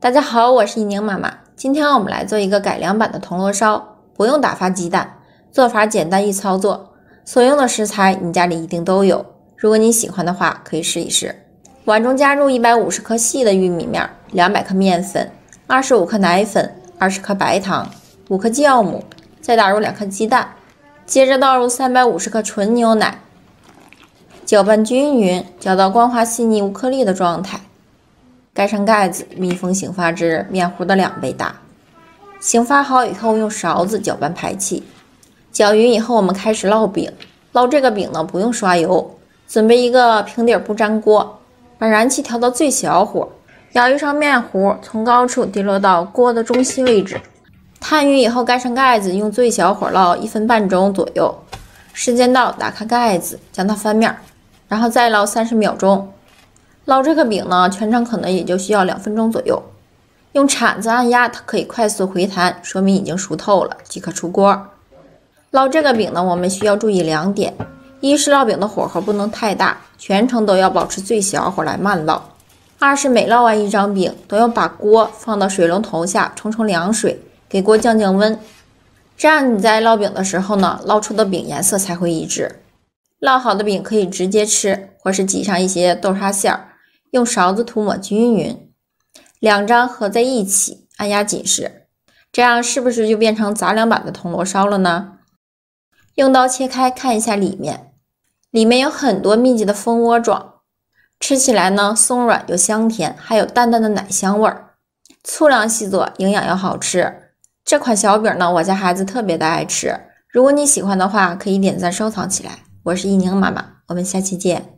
大家好，我是一宁妈妈。今天我们来做一个改良版的铜锣烧，不用打发鸡蛋，做法简单易操作，所用的食材你家里一定都有。如果你喜欢的话，可以试一试。碗中加入150克细的玉米面，200克面粉，25克奶粉，20克白糖，5克酵母，再打入2颗鸡蛋，接着倒入350克纯牛奶，搅拌均匀，搅到光滑细腻无颗粒的状态。盖上盖子，密封醒发至面糊的2倍大。醒发好以后，用勺子搅拌排气。搅匀以后，我们开始烙饼。烙这个饼呢，不用刷油，准备一个平底不粘锅，把燃气调到最小火，舀一勺面糊从高处滴落到锅的中心位置。摊匀以后，盖上盖子，用最小火烙1分半钟左右。时间到，打开盖子，将它翻面，然后再烙30秒钟。烙这个饼呢，全程可能也就需要2分钟左右。用铲子按压，它可以快速回弹，说明已经熟透了，即可出锅。烙这个饼呢，我们需要注意2点：一是烙饼的火候不能太大，全程都要保持最小火来慢烙；二是每烙完一张饼，都要把锅放到水龙头下冲凉水，给锅降温。这样你在烙饼的时候呢，烙出的饼颜色才会一致。烙好的饼可以直接吃，或是挤上一些豆沙馅儿，用勺子涂抹均匀，2张合在一起，按压紧实，这样是不是就变成杂粮版的铜锣烧了呢？用刀切开看一下里面有很多密集的蜂窝状，吃起来呢松软又香甜，还有淡淡的奶香味儿，粗粮细做，营养又好吃。这款小饼呢，我家孩子特别的爱吃，如果你喜欢的话，可以点赞收藏起来。我是一宁妈妈，我们下期见。